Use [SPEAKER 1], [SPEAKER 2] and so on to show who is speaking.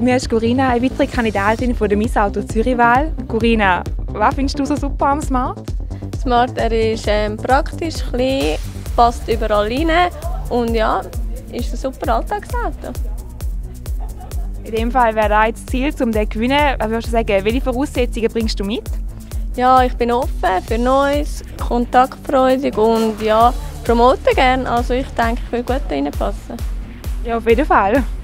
[SPEAKER 1] Mir ist Corinna eine weitere Kandidatin von der Miss Auto Zürich-Wahl. Corinna, was findest du so super am Smart?
[SPEAKER 2] Smart, er ist praktisch, klein, passt überall rein und ja, ist ein super Alltagsauto.
[SPEAKER 1] In dem Fall wäre das das Ziel, um den zu gewinnen. Was würdest du sagen, welche Voraussetzungen bringst du mit?
[SPEAKER 2] Ja, ich bin offen für Neues, kontaktfreudig und ja, promote gerne. Also ich denke, ich will gut reinpassen.
[SPEAKER 1] Ja, auf jeden Fall.